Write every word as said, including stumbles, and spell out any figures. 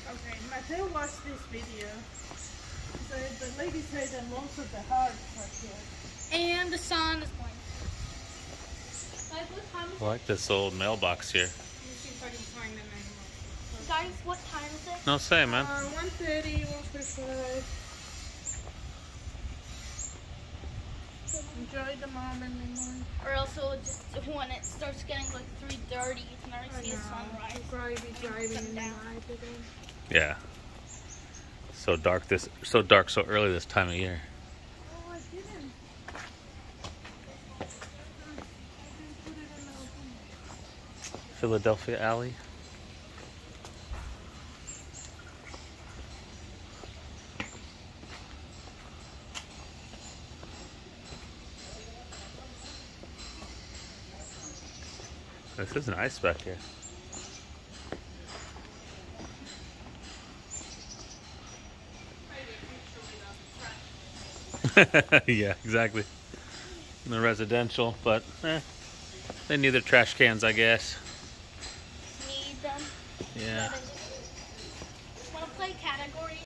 Okay, Mateo watched this video. So the lady said that most of the hearts are here. And the sun is going. Guys, what time is I like this old mailbox here. it? Let me see if I can find the name. Guys, what time is it? No say, man. Uh, one thirty, one forty-five. Enjoy the moment, memory. Or else it'll just, when it starts getting like three thirty, you can already see the sunrise. We'll probably be driving in the down. night again. Yeah. So dark this, so dark so early this time of year. Oh, I didn't. I didn't put it in the oven. Philadelphia Alley. This is nice back here. Yeah, exactly. In the residential, but eh, they need their trash cans, I guess. Need them. Yeah. Want to play category?